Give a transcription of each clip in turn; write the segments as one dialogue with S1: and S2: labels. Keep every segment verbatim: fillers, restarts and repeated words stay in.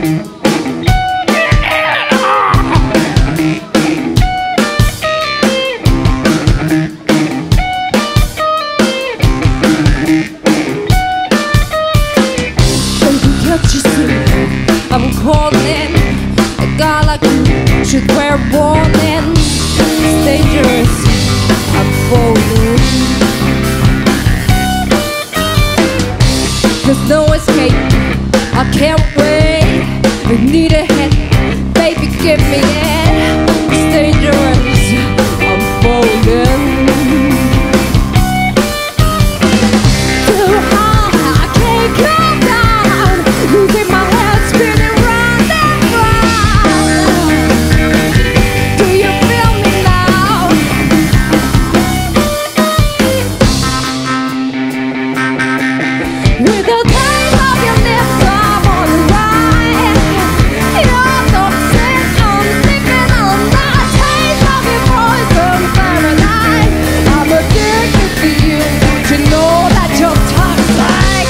S1: I'm calling a guy like you should wear a warning. It's dangerous, I'm falling. There's no escape, I can't wait. I need a hit, baby give me it. It's dangerous, I'm falling. Too high, I can't come down. Losing my head, spinning round and round. Do you feel me now? With the taste of your lips, I'm on the ride. You're toxic, I'm sleeping on that taste of your poison paradise. I'm addicted to you, don't you know that you're toxic?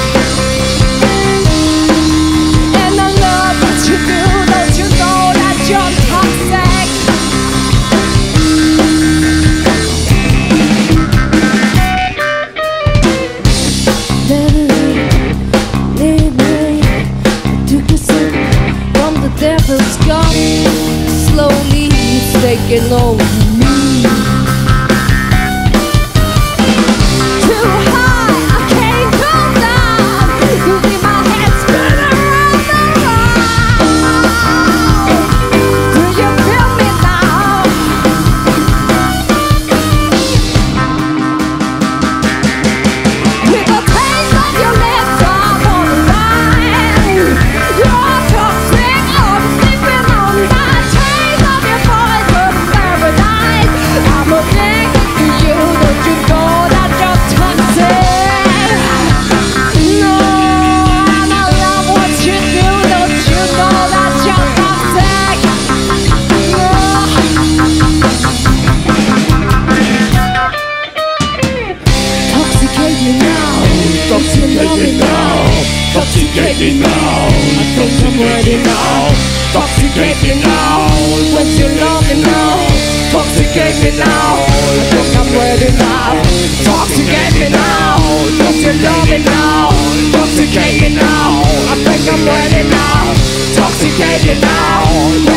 S1: And I love what you do, don't you know that you're toxic? Leave me, took a sip from the devil's cup. Slowly it's taking over me. Too high, I can't come down. Losing my head, spinning round and round. Do you feel me now? With the taste of your lips, I'm on the line. You're toxic, I'm sleeping on that taste of your poison paradise. I'm addicted to you, don't you know that you're toxic? No, and I love what you do, don't you know that you're toxic? No. Toxicate me now, toxicate me now, toxicate me now. I think I'm ready now. Toxicate me now, when you love me now. Toxicate me now, I think I'm ready now. Toxicate me now, don't you love me now. Toxicate me now, I think I'm ready now. Toxicate me now.